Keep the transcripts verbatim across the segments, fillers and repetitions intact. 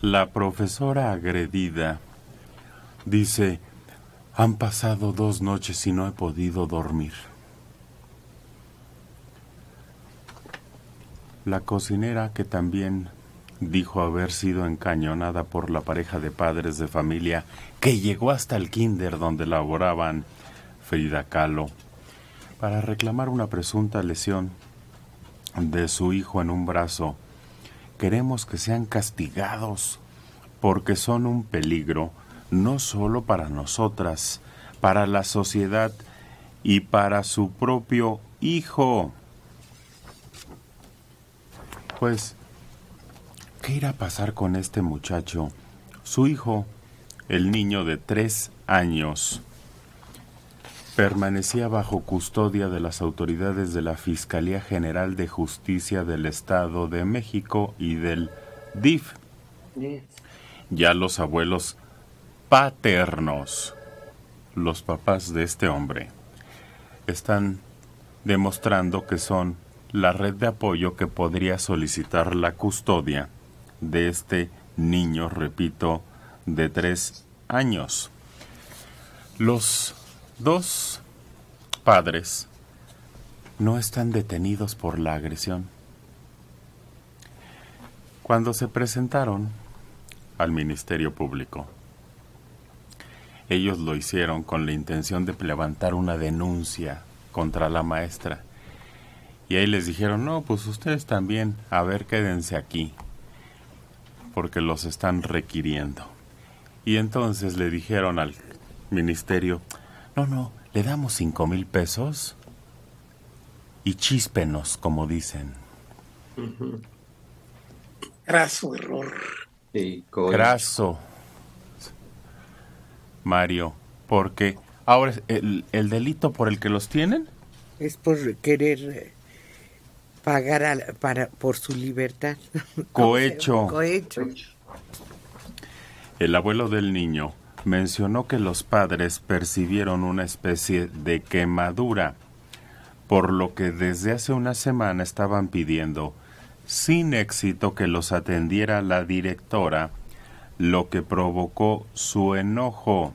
La profesora agredida dice: han pasado dos noches y no he podido dormir. La cocinera, que también dijo haber sido encañonada por la pareja de padres de familia que llegó hasta el kinder donde laboraban Frida Kahlo para reclamar una presunta lesión de su hijo en un brazo. Queremos que sean castigados porque son un peligro no solo para nosotras, para la sociedad y para su propio hijo. Pues, ¿qué irá a pasar con este muchacho? Su hijo, el niño de tres años, permanecía bajo custodia de las autoridades de la Fiscalía General de Justicia del Estado de México y del D I F. Ya los abuelos paternos, los papás de este hombre, están demostrando que son la red de apoyo que podría solicitar la custodia de este niño, repito, de tres años. Los dos padres no están detenidos por la agresión. Cuando se presentaron al Ministerio Público, ellos lo hicieron con la intención de levantar una denuncia contra la maestra. Y ahí les dijeron: no, pues ustedes también, a ver, quédense aquí, porque los están requiriendo. Y entonces le dijeron al ministerio: no, no, le damos cinco mil pesos y chíspenos, como dicen. Uh-huh. Graso error. Sí, Graso, Mario, porque ahora el, el delito por el que los tienen es por querer pagar a, para por su libertad. Cohecho. Cohecho. El abuelo del niño mencionó que los padres percibieron una especie de quemadura, por lo que desde hace una semana estaban pidiendo sin éxito que los atendiera la directora, lo que provocó su enojo.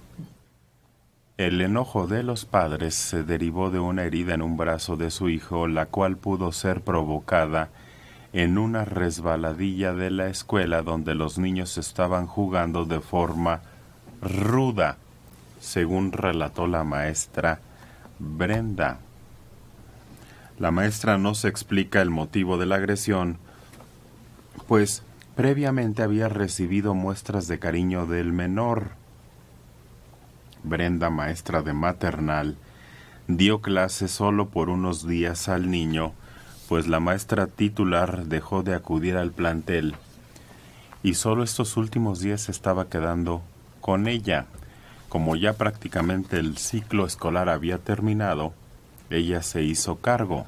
El enojo de los padres se derivó de una herida en un brazo de su hijo, la cual pudo ser provocada en una resbaladilla de la escuela donde los niños estaban jugando de forma ruda, según relató la maestra Brenda. La maestra no se explica el motivo de la agresión, pues previamente había recibido muestras de cariño del menor. Brenda, maestra de maternal, dio clase solo por unos días al niño, pues la maestra titular dejó de acudir al plantel y solo estos últimos días se estaba quedando con ella. Como ya prácticamente el ciclo escolar había terminado, ella se hizo cargo.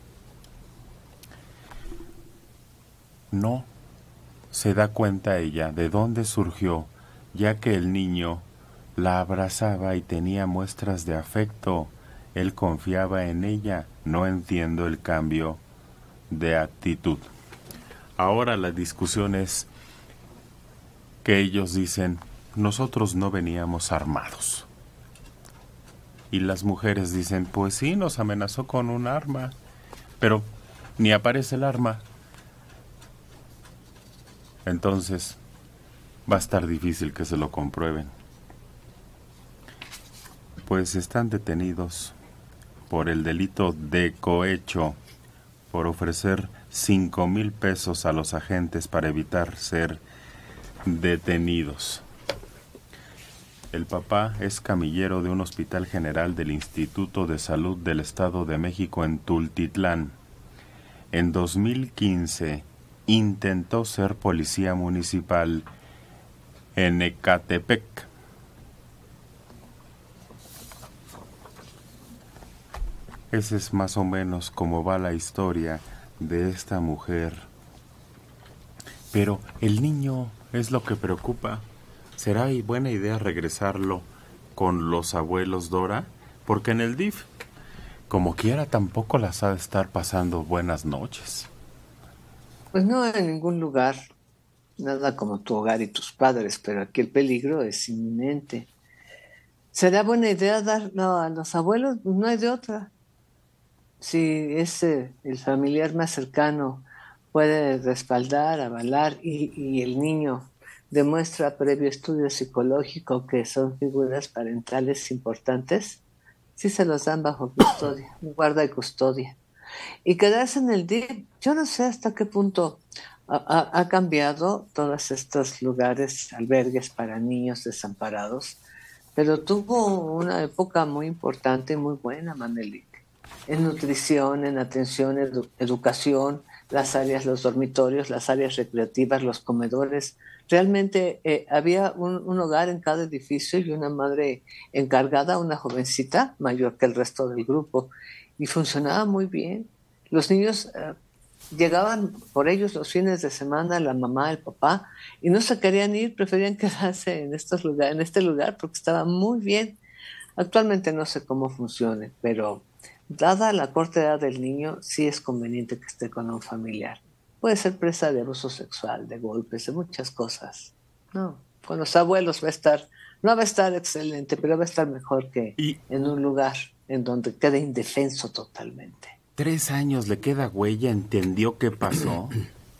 No se da cuenta ella de dónde surgió, ya que el niño la abrazaba y tenía muestras de afecto. Él confiaba en ella. No entiendo el cambio de actitud. Ahora la discusión es que ellos dicen: nosotros no veníamos armados. Y las mujeres dicen: pues sí, nos amenazó con un arma, pero ni aparece el arma. Entonces va a estar difícil que se lo comprueben. Pues están detenidos por el delito de cohecho, por ofrecer cinco mil pesos a los agentes para evitar ser detenidos. El papá es camillero de un hospital general del Instituto de Salud del Estado de México en Tultitlán. En dos mil quince intentó ser policía municipal en Ecatepec. Ese es más o menos como va la historia de esta mujer. Pero el niño es lo que preocupa. ¿Será buena idea regresarlo con los abuelos, Dora? Porque en el D I F, como quiera, tampoco las ha de estar pasando buenas noches. Pues no en ningún lugar. Nada como tu hogar y tus padres, pero aquí el peligro es inminente. ¿Será buena idea dar no, a los abuelos? No hay de otra. Si es eh, el familiar más cercano puede respaldar, avalar y, y el niño demuestra previo estudio psicológico que son figuras parentales importantes, sí se los dan bajo custodia, guarda y custodia. Y quedarse en el D I F, yo no sé hasta qué punto ha, ha- ha cambiado todos estos lugares, albergues para niños desamparados, pero tuvo una época muy importante y muy buena, Manelik, en nutrición, en atención, edu- educación, las áreas, los dormitorios, las áreas recreativas, los comedores. Realmente eh, había un, un hogar en cada edificio y una madre encargada, una jovencita mayor que el resto del grupo, y funcionaba muy bien. Los niños eh, llegaban por ellos los fines de semana, la mamá, el papá, y no se querían ir, preferían quedarse en estos lugares, en este lugar porque estaba muy bien. Actualmente no sé cómo funcione, pero dada la corta edad del niño, sí es conveniente que esté con un familiar. Puede ser presa de abuso sexual, de golpes, de muchas cosas. No, con los abuelos va a estar, no va a estar excelente, pero va a estar mejor que Y en un lugar en donde quede indefenso totalmente. tres años le queda huella, ¿entendió qué pasó?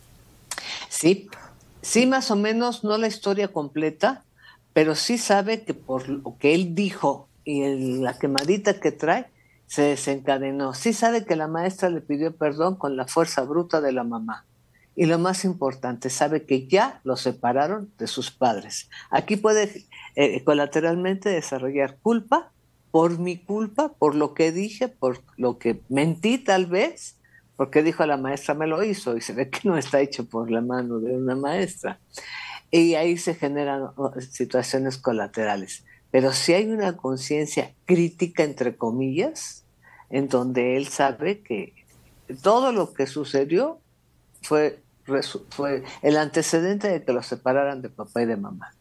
Sí, sí, más o menos, no la historia completa, pero sí sabe que por lo que él dijo y el- la quemadita que trae, se desencadenó. Sí sabe que la maestra le pidió perdón con la fuerza bruta de la mamá. Y lo más importante, sabe que ya lo separaron de sus padres. Aquí puede eh, colateralmente desarrollar culpa por mi culpa, por lo que dije, por lo que mentí tal vez, porque dijo a la maestra me lo hizo y se ve que no está hecho por la mano de una maestra. Y ahí se generan oh, situaciones colaterales. Pero si hay una conciencia crítica, entre comillas, en donde él sabe que todo lo que sucedió fue, fue el antecedente de que los separaran de papá y de mamá.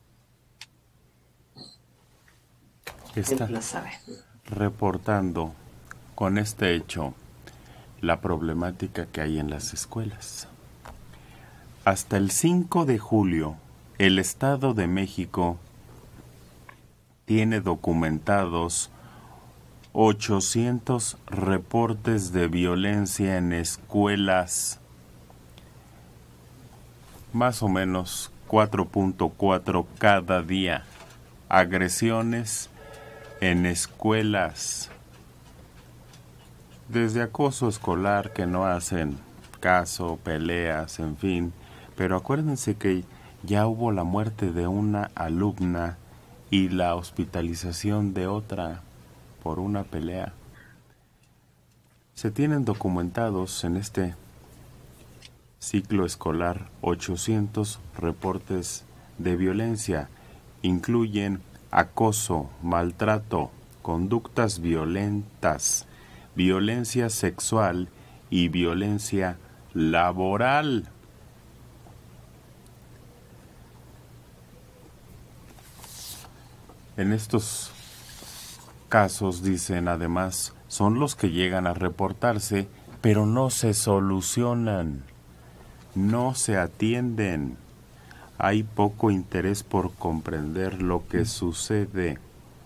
Él Está lo sabe. reportando con este hecho la problemática que hay en las escuelas. Hasta el cinco de julio, el Estado de México tiene documentados ochocientos reportes de violencia en escuelas, más o menos cuatro punto cuatro cada día. Agresiones en escuelas, desde acoso escolar que no hacen caso, peleas, en fin. Pero acuérdense que ya hubo la muerte de una alumna y la hospitalización de otra por una pelea. Se tienen documentados en este ciclo escolar ochocientos reportes de violencia. Incluyen acoso, maltrato, conductas violentas, violencia sexual y violencia laboral. En estos casos, dicen además, son los que llegan a reportarse, pero no se solucionan, no se atienden. Hay poco interés por comprender lo que sucede.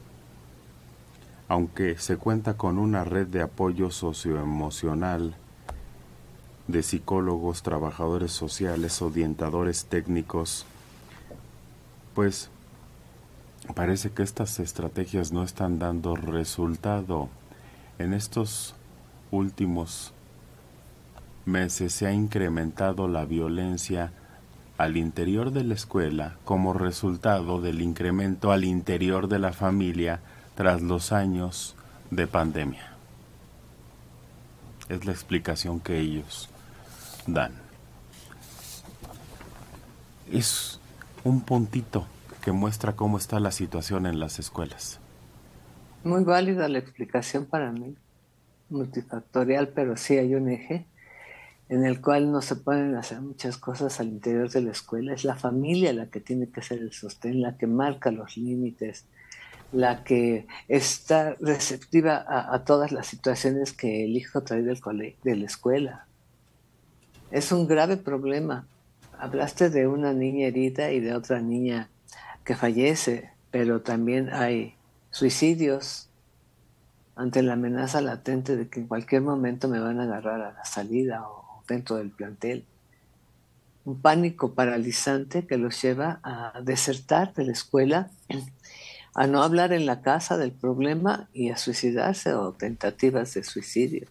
Aunque se cuenta con una red de apoyo socioemocional de psicólogos, trabajadores sociales, orientadores técnicos, pues parece que estas estrategias no están dando resultado. En estos últimos meses se ha incrementado la violencia al interior de la escuela como resultado del incremento al interior de la familia tras los años de pandemia. Es la explicación que ellos dan. Es un puntito que muestra cómo está la situación en las escuelas. Muy válida la explicación para mí, multifactorial, pero sí hay un eje en el cual no se pueden hacer muchas cosas al interior de la escuela. Es la familia la que tiene que ser el sostén, la que marca los límites, la que está receptiva a, a todas las situaciones que el hijo trae del cole, de la escuela. Es un grave problema. hablaste de una niña herida y de otra niña que fallece, pero también hay suicidios ante la amenaza latente de que en cualquier momento me van a agarrar a la salida o dentro del plantel. Un pánico paralizante que los lleva a desertar de la escuela, a no hablar en la casa del problema y a suicidarse o tentativas de suicidio.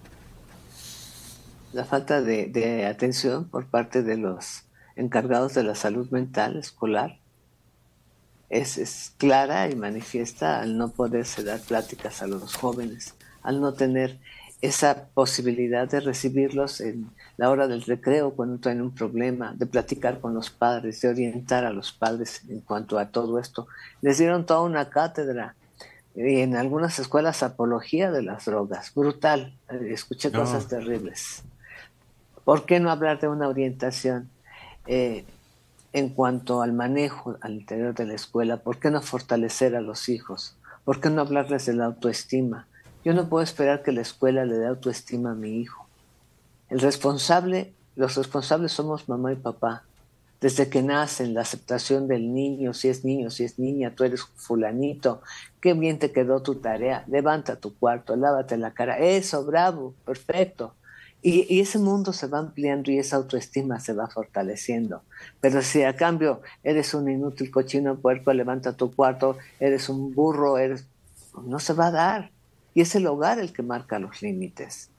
La falta de, de atención por parte de los encargados de la salud mental escolar es, es clara y manifiesta al no poderse dar pláticas a los jóvenes, al no tener esa posibilidad de recibirlos en la hora del recreo cuando traen un problema, de platicar con los padres, de orientar a los padres en cuanto a todo esto. Les dieron toda una cátedra y en algunas escuelas apología de las drogas, brutal. Escuché No. cosas terribles. ¿Por qué no hablar de una orientación eh, en cuanto al manejo al interior de la escuela? ¿Por qué no fortalecer a los hijos? ¿Por qué no hablarles de la autoestima? Yo no puedo esperar que la escuela le dé autoestima a mi hijo. El responsable, los responsables somos mamá y papá. Desde que nacen, la aceptación del niño, si es niño, si es niña, tú eres fulanito, qué bien te quedó tu tarea, levanta tu cuarto, lávate la cara, eso, bravo, perfecto. Y, y ese mundo se va ampliando y esa autoestima se va fortaleciendo. Pero si a cambio eres un inútil cochino puerco, levanta tu cuarto, eres un burro, eres, no se va a dar. Y es el hogar el que marca los límites.